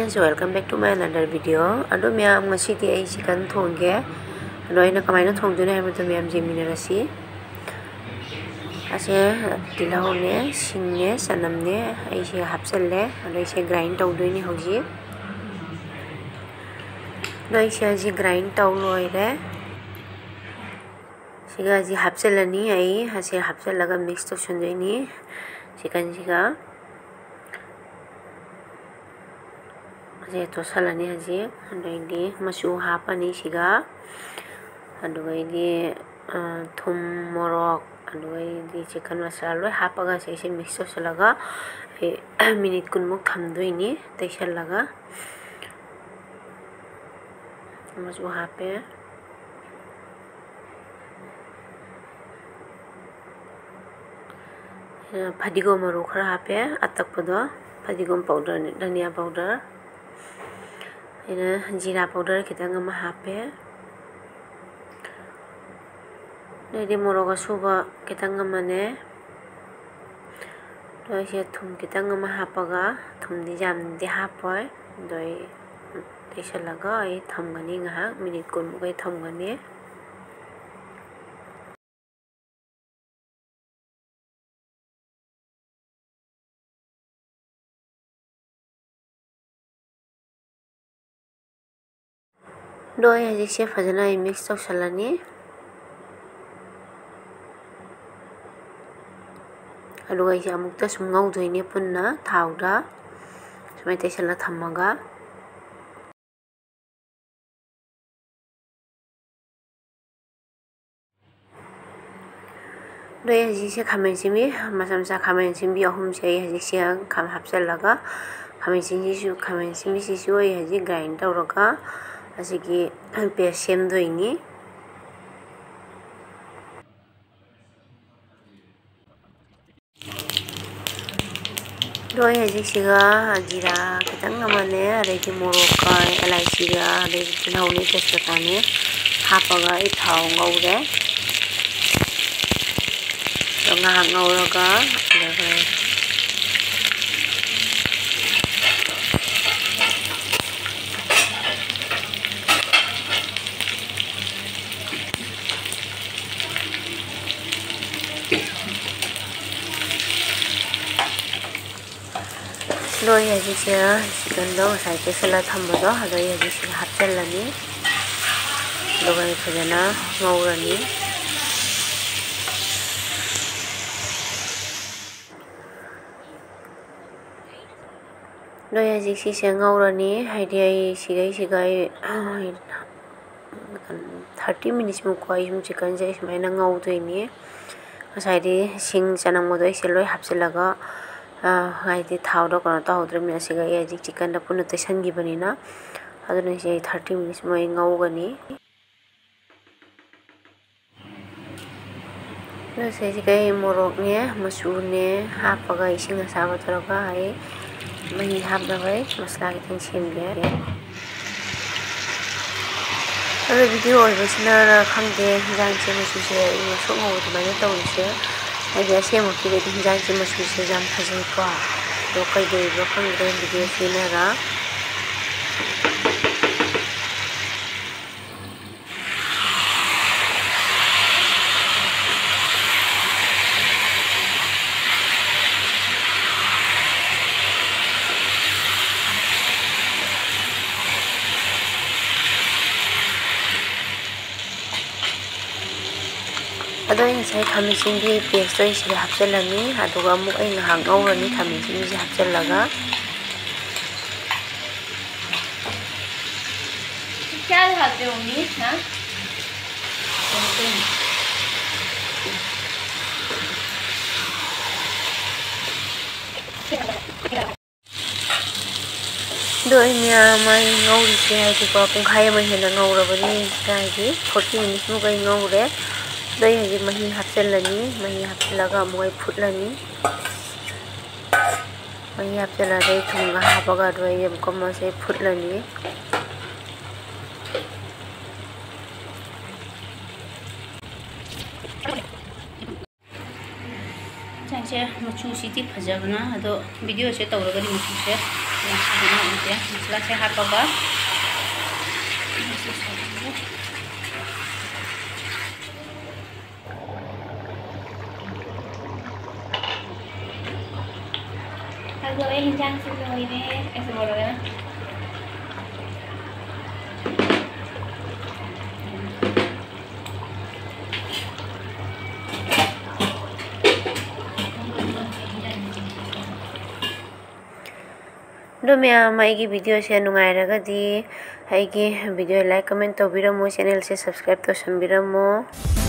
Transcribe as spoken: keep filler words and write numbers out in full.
friends, welcome back to my another video. Ado myam ngasi ti ai chicken thongge. Ado ina kamai na thongdune hai mutu myam jemina rasi. Ase tilau ne, sing ne, sanam ne, ai se hapsel le. Ado se grind tau doi ni hoji. Ado se aji grind tau loi re. Siga aji hapsel ni ai ase hapsel laga mix to sundoi ni chicken siga. Aje to salani aje ando ini masu hapani siga ando ini thum morok ando ini chicken masala loi hapaga se se mix salaga minute kun muk tham do ini taisal laga masu hape padigom ro khara hape atak podo padigom powder dhania powder ini jeera powder kita ngama hape ini moroga suba kita ngama ne doi se thum kita ngama hapaga thum di jam di hapoy doi taisal laga ai thamgani ngha minute kun mugai thamgani doi aji se fajana mix to salani alu ai se amuk ta sum ngau doi ni punna thauda samai taisala thamaga doi aji se khamen simi masam sa khamen simi ahum se aji se kham hapsel laga khamen simi su khamen simi si su ai aji grind tawraga asigi paste sem do ini doi aji siga jira kitang ngamane areki moroka elaichi ga areki tinhauni testata ne hapaga i thau ngaure to nga ngauraga doi aji se chicken do sai ke sala thambado doi aji se hapsel lani logai phajana ngaurani doi aji se se ngaurani haidi ai sigai sigai thirty minutes mu ko ai chicken je ismaina ngau doini asai di sing chanang mo doi se loi hapselaga hai di thau do kono ta hodre mi asiga ye ji chicken da punu tesan gi bani na aduna se thirty minutes mai ngau gani na se ji kai morok ne masu ne hapaga ising asaba toroga hai mahi hap da bai masala ki tin sim ge aro video oi basina khangde jang che masu se ni so ngo de mai ta wi se ai se mo ki de jang che masu se jam phajai ko do kai de ro khang de video sina ra ado in sai khamin singi paste to isi hapselani aduga amuk ai ngahang ngaurani khamin singi ji hapselaga क्या खाते हो mummy ना doi mya mai ngauri se hai ti ko pungkhai mai hena ngaurabani kai di forty minutes mu gai ngaure doi aji mahi hapselani mahi hapselaga moi phutlani mahi hapsela dei thunga hapaga doi em komma se phutlani चाहे मचू सी फजबना video से तौरगनी मचू से मसला से हापगा Aku eh hincang sih ini eh sebelumnya. दो ma'am आएगी video से नुंगाई रगा दी आएगी वीडियो लाइक कमेंट तो बिरमो चैनल से सब्सक्राइब तो संबिरमो।